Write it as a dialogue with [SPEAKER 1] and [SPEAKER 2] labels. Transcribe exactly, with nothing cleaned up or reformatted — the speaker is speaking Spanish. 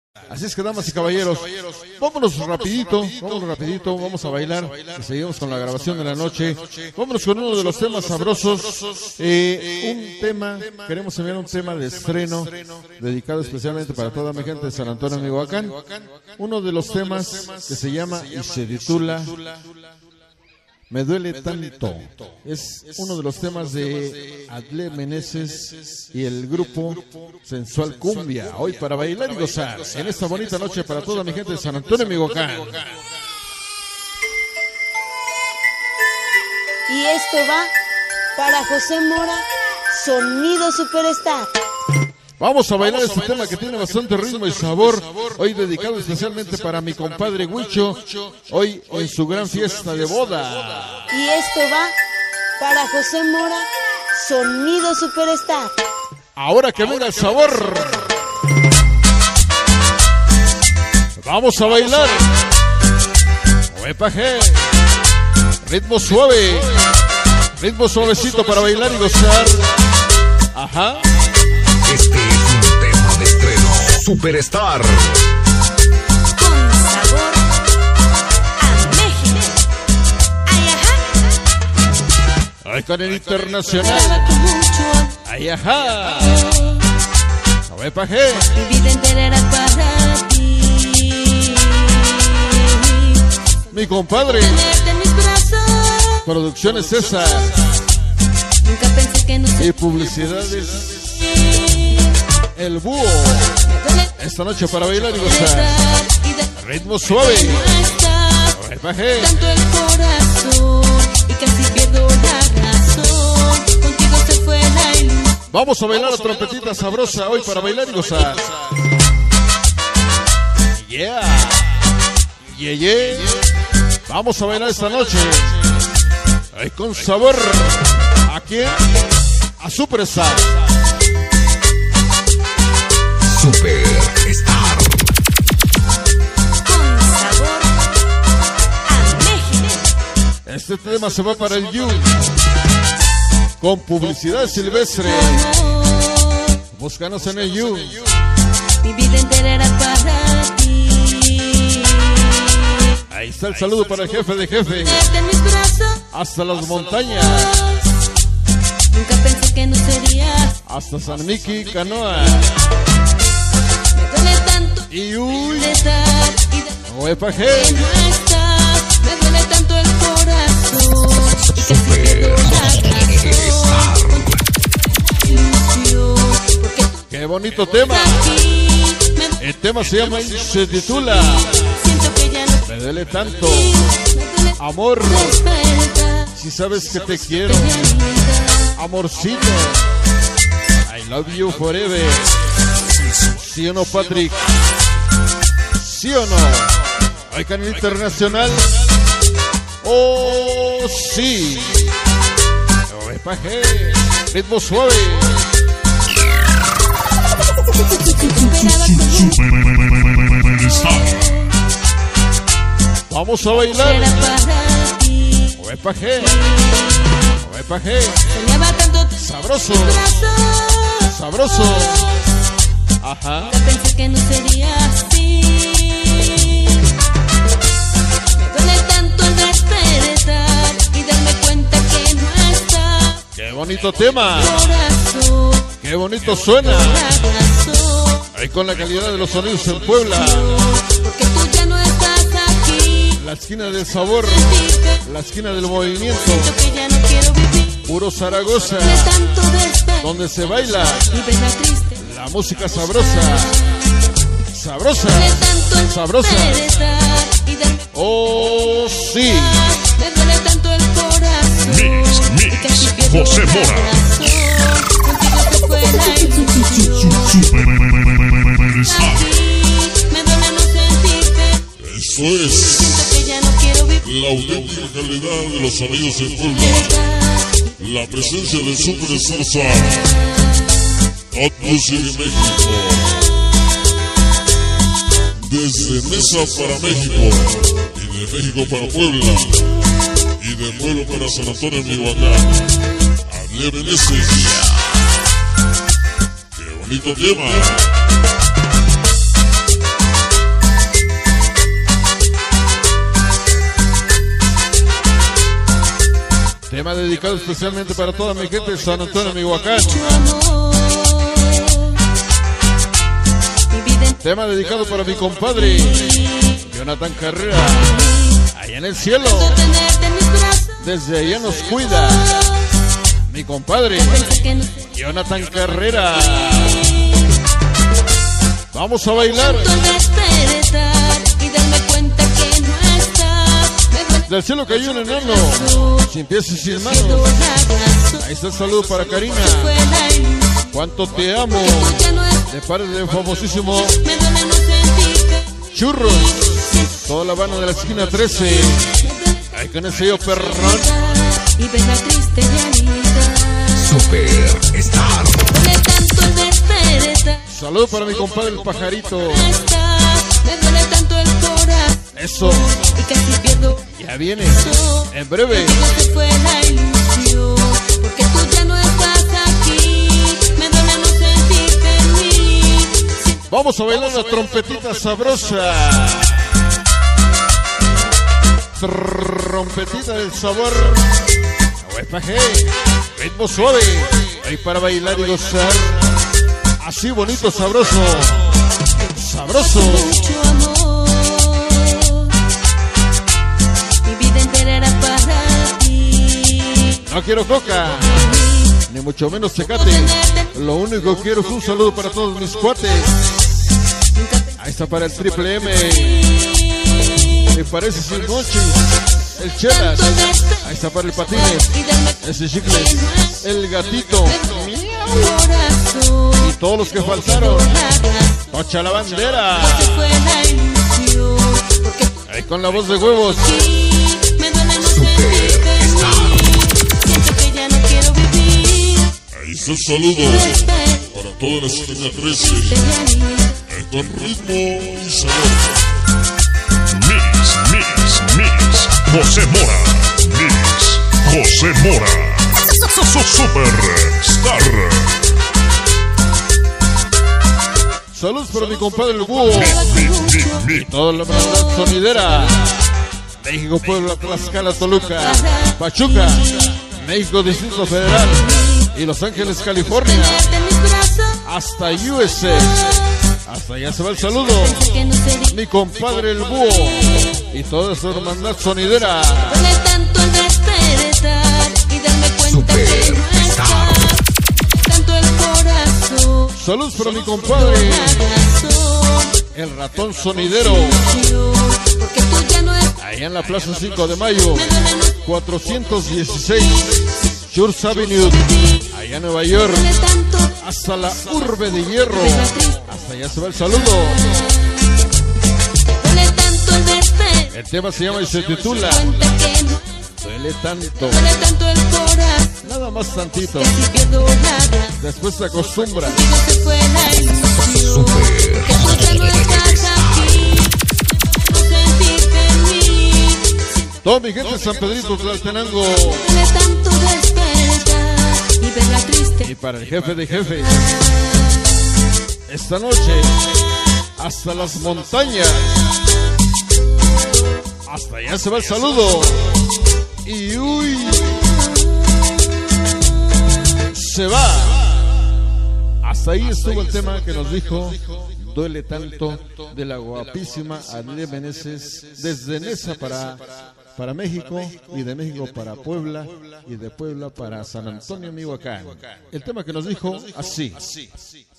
[SPEAKER 1] Así es que, damas y caballeros, vámonos rapidito, vámonos rapidito, vamos a bailar y seguimos con la grabación de la noche. Vámonos con uno de los temas sabrosos, eh, un tema, queremos enviar un tema de estreno dedicado especialmente para toda mi gente de San Antonio, Michoacán. Uno de los temas que se llama y se titula Me duele tanto. Es uno de los temas de Adle Meneses y el grupo Sensual Cumbia. Hoy para bailar y gozar en esta bonita noche para toda mi gente de San Antonio, Michoacán.
[SPEAKER 2] Y esto va para José Mora, Sonido Superstar.
[SPEAKER 1] Vamos a bailar este tema que tiene bastante ritmo y sabor. Hoy dedicado especialmente para mi compadre Huicho, hoy en su gran fiesta de boda.
[SPEAKER 2] Y esto va para José Mora, Sonido Superstar.
[SPEAKER 1] Ahora que venga el sabor, vamos a bailar. Oepaje, ritmo suave, ritmo suavecito para bailar y gozar. Ajá.
[SPEAKER 3] Este es un tema de estreno Superstar.
[SPEAKER 2] Con sabor a México. Ay, ajá.
[SPEAKER 1] Ay, con el internacional. Ay, ajá. Oepaje.
[SPEAKER 2] Mi vida entera era para ti.
[SPEAKER 1] Mi compadre.
[SPEAKER 2] Tenerte en mis brazos.
[SPEAKER 1] Producciones César.
[SPEAKER 2] Nunca pensé que no se
[SPEAKER 1] Y publicidades El Búho. Esta noche para bailar y gozar. Ritmo suave. Repaje.
[SPEAKER 2] Tanto el corazón y casi pierdo la razón. Contigo se fue la ilusión.
[SPEAKER 1] Vamos a bailar la trompetita sabrosa hoy para bailar y gozar. Yeah. Yeah, yeah. Vamos a bailar esta noche. Ay, con sabor. ¿A quién? A Superstar.
[SPEAKER 3] Superstar.
[SPEAKER 2] Con sabor a México.
[SPEAKER 1] Este tema se va para el You. Con publicidad silvestre. Búscanos en el You.
[SPEAKER 2] Mi vida entera era para ti.
[SPEAKER 1] Ahí está el saludo para el jefe de jefe.
[SPEAKER 2] Tenerte en mis brazos.
[SPEAKER 1] Hasta las montañas.
[SPEAKER 2] Nunca pensé que no serías.
[SPEAKER 1] Hasta San Miki, Canoa.
[SPEAKER 2] Me duele tanto
[SPEAKER 1] Y uy.
[SPEAKER 2] estar y darme
[SPEAKER 1] Oepaje.
[SPEAKER 2] que no estás. Me duele tanto el corazón y casi pierdo la razón. Ilusión, porque tú
[SPEAKER 1] Qué bonito tema.
[SPEAKER 2] aquí me
[SPEAKER 1] El tema se llama y se titula
[SPEAKER 2] siento que ya no
[SPEAKER 1] Me duele tanto.
[SPEAKER 2] me duele
[SPEAKER 1] Amor,
[SPEAKER 2] despertar.
[SPEAKER 1] si sabes que te quiero. Amorcito, I love you forever. ¿Sí o no, Patrick? ¿Sí o no? ¿Hay canal internacional? ¡Oh, sí! Oepaje, ritmo suave. Vamos a bailar.
[SPEAKER 2] Era para ti.
[SPEAKER 1] Oepaje, oepaje,
[SPEAKER 2] Soñaba tanto tus
[SPEAKER 1] sabroso,
[SPEAKER 2] brazos.
[SPEAKER 1] sabroso. Ajá.
[SPEAKER 2] Nunca pensé que no sería así. Me duele tanto el despertar y darme cuenta que no está.
[SPEAKER 1] Qué bonito tema.
[SPEAKER 2] Corazón,
[SPEAKER 1] Qué bonito suena.
[SPEAKER 2] la razón.
[SPEAKER 1] Ahí con la calidad de los sonidos en Puebla.
[SPEAKER 2] Porque tú ya no estás aquí.
[SPEAKER 1] La esquina del sabor. La esquina del movimiento.
[SPEAKER 2] Siento que ya no quiero vivir.
[SPEAKER 1] Puro Zaragoza.
[SPEAKER 2] De tanto despertar
[SPEAKER 1] Donde se baila
[SPEAKER 2] y ves la triste.
[SPEAKER 1] la música sabrosa. Sabrosa.
[SPEAKER 2] De tanto el
[SPEAKER 1] Sabrosa.
[SPEAKER 2] despertar y darme
[SPEAKER 1] Oh, sí.
[SPEAKER 2] me duele tanto el corazón.
[SPEAKER 3] Mix, mix,
[SPEAKER 2] y casi pierdo
[SPEAKER 3] José
[SPEAKER 2] la
[SPEAKER 3] Mora.
[SPEAKER 2] razón. Contigo se fue la ilusión.
[SPEAKER 3] Superstar.
[SPEAKER 2] Aquí me duele no sentirte.
[SPEAKER 4] Eso es
[SPEAKER 2] Siento que ya no quiero vivir.
[SPEAKER 4] la auténtica calidad de los sonidos en Puebla. La presencia de Superstar. Hot Music México. Desde Mesa para México. Y de México para Puebla. Y de Puebla para San Antonio, Michoacán. Adle Meneses. Qué bonito tema.
[SPEAKER 1] Tema dedicado especialmente para toda mi gente de San Antonio, Michoacán. Tema dedicado para mi compadre Jonathan Carrera, allá en el cielo. Desde allá nos cuida mi compadre Jonathan Carrera. Vamos a bailar. Del cielo cayó un enano, sin pies y sin manos. Ahí está el saludo para Karina. Cuánto te amo. De parte del famosísimo Churros. Toda la banda de la esquina trece. Ahí con el sello perrón.
[SPEAKER 3] Superstar.
[SPEAKER 1] Saludo para mi compadre el pajarito. Eso. Ya viene. En breve. Vamos a bailar la trompetita sabrosa. Trompetita del sabor. Ritmo suave. Ahí para bailar y gozar. Así bonito, sabroso. Sabroso. No quiero coca, ni mucho menos tecate. Lo único que quiero es un saludo para todos mis cuates. Ahí está para el Triple M. Me parece sin noche. El Chelas. Ahí está para el Patines. Ese Chicles. El Gatito. Y todos los que faltaron. Tocha la bandera. Ahí con la voz de huevos.
[SPEAKER 4] Ahí está el saludo para toda la esquina trece. Ahí con ritmo y sabor.
[SPEAKER 3] Mix, mix, mix. José Mora. Mix. José Mora. Superstar.
[SPEAKER 1] Saludos para mi compadre el Búho. Y toda la verdad sonidera. México, Puebla, Tlaxcala, Toluca, Pachuca, México, Distrito Federal y Los Ángeles, California. Hasta U S A. Hasta allá se va el saludo. Mi compadre el Búho y toda su hermandad sonidera. Saludos para mi compadre el Ratón Sonidero. Allá en la Plaza cinco de Mayo, cuatrocientos dieciséis Church Avenue, allá en Nueva York, hasta la Urbe de Hierro. Hasta allá se va el saludo. El tema se llama y se titula Duele tanto. Nada más tantito. Después se acostumbra. Toda mi gente de San Pedrito Tlaltenango. Y para el jefe de jefes, esta noche hasta las montañas. Hasta allá se va el saludo. Y uy, se va. Hasta ahí estuvo el tema que nos dijo Duele tanto, de la guapísima Adele Meneses, desde Nesa para, para México, y de México para Puebla, y de Puebla para San Antonio, Michoacán. El tema que nos dijo así.